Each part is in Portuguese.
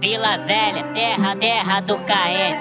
Vila Velha, terra do Quer.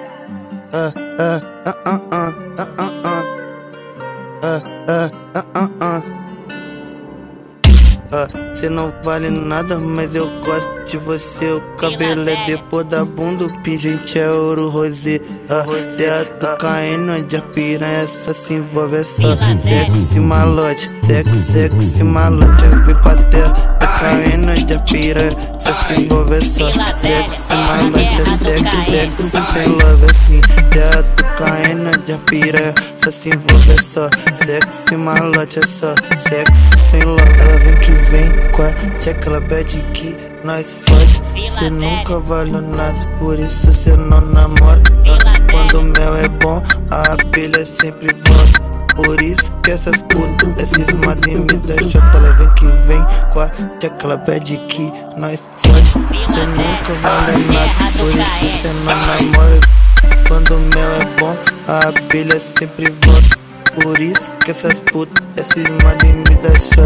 Cê não vale nada, mas eu gosto de você. O cabelo é depois da bunda, o pingente é ouro rosé. Terra do caindo, onde a piranha só se envolve, é só sexy malote, sexy malote. Eu vim pra terra do caindo, onde a piranha só se envolve, é só sexy malote, é sexy sem love assim. Terra do caindo, onde a piranha só se envolve, é só sexy malote, é só sexy sem love. Ela vem que vem com a tcheca, ela pede que nós fode. Cê nunca valeu nada, por isso cê não namora. Quando o mel é bom, a abelha sempre volta. Por isso que essas putas, esses madrinhos me deixam. Ela vem que vem com a tcheca, ela pede que nós fode. Cê nunca valeu nada, por isso cê não namora. Quando o mel é bom, a abelha sempre volta. Por isso que essas putas, esses madrinhos me deixam.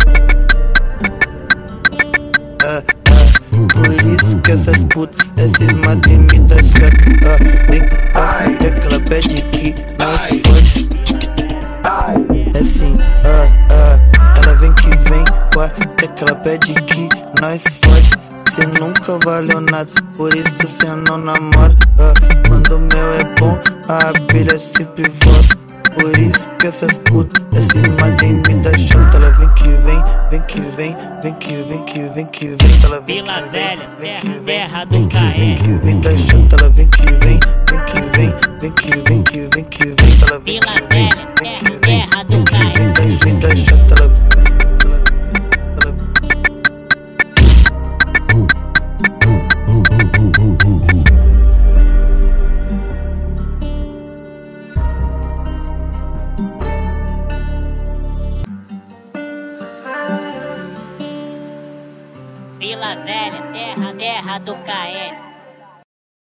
Por isso que essas putas, esses madrinhos me deixam. Vem até que ela pede que nós fode. É assim, ela vem que vem com até que ela pede que nós fode. Cê nunca valeu nada, por isso cê não namora. Quando o mel é bom, a abelha sempre volta. Por isso que essas putas, esses madrinhos me deixam. Ela vem que vem, vem que vem, vem que vem que vem que vem. Ela vem Vila Velha, terra vem do Quer. me deixando. Ela vem que vem, vem que vem, vem que vem que vem que vem. Ela vem Vila que vem, Velha, vem que vem, terra do Quer. me deixando. Ela Vila Velha, terra do Quer.